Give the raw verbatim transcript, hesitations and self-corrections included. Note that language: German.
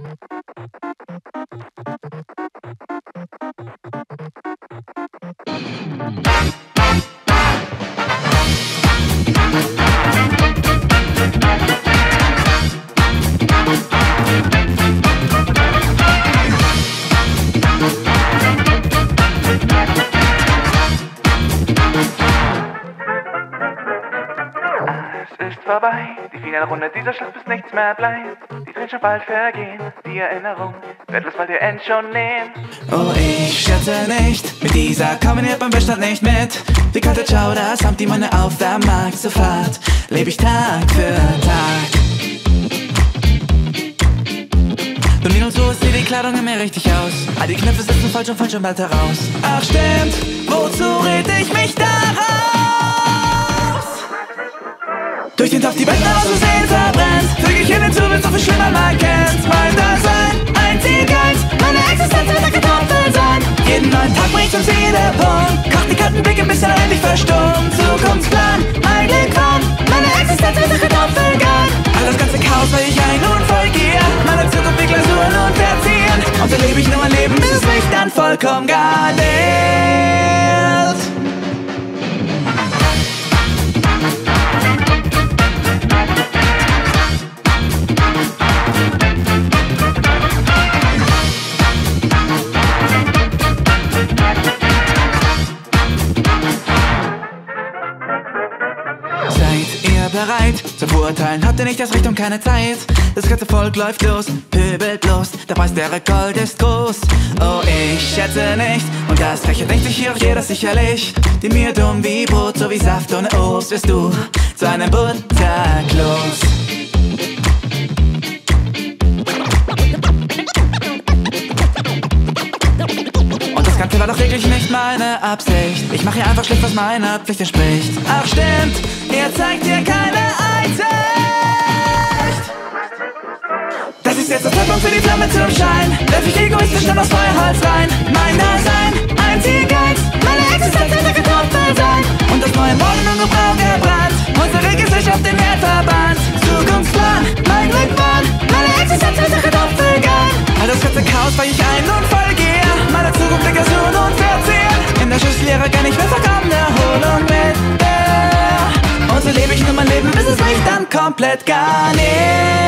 Es ist vorbei, die Finalrunde dieser Schlacht, bis nichts mehr bleibt. Die Tränen schon bald vergehen, die Erinnerung wird bloß bald ihr End schon nähen. Oh, ich schätze nicht, mit dieser kommen wir beim Wettstand nicht mit. Wie kalte Ciao, das haben die Manne auf der Markt. Sofort lebe ich Tag für Tag. Nun hin und so sieht die Kleidung in mir richtig aus. All die Knöpfe sitzen falsch und falsch und bald heraus. Ach stimmt, wozu red ich mich da raus? Durch den Topf die Welt aus Versehen verbrennt. Füge ich hin hinzu, wenn's so viel schlimmer man kennt. Mein Dasein, ein Ziel eins, meine Existenz wird eine Kartoffel sein. Jeden neuen Tag bring ich zum Siedepunkt. Koch die kalten Blicke, bis er endlich verstummt. Zukunftsplan, mein Glück wann, meine Existenz wird eine Kartoffel geil. All das ganze Chaos, weil ich ein Unfall gehe. Meine Zukunft wie Glasuren und Verziehen. Und so lebe ich nur mein Leben, bis es mich dann vollkommen garniert. Bereit zum Beurteilen, habt ihr nicht das Recht und keine Zeit. Das ganze Volk läuft los, pöbelt los, der Preis der Rekord ist groß. Oh, ich schätze nicht, und das Recht denkt sich hier auch jeder sicherlich. Die mir dumm wie Brot, so wie Saft ohne Obst, wirst du zu einem Butterkloß. Das Ganze war doch wirklich nicht meine Absicht. Ich mache hier einfach schlicht, was meiner Pflicht entspricht. Ach stimmt, ihr zeigt hier keine Einsicht. Das ist jetzt der Zeitpunkt für die Flamme zum Schein. Werf ich egoistisch in das Feuerholz rein. Mein Dasein, ein Ziel eins, meine Existenz wird eine Kartoffel sein. Und das neue Morgen nur braun gebrannt. Unsere Gesellschaft den Herd verbannt. Zukunftsplan, mein Glück wann, meine Existenz wird eine Kartoffel geil. All das ganze Chaos, weil ich einen Unfall gehe. Meine Zukunft liegt Glasuren und Verziehen. In der Schusslehre gar nicht mehr vollkommene Erholung mit der. Und so lebe ich nur mein Leben, bis es mich dann komplett garniert.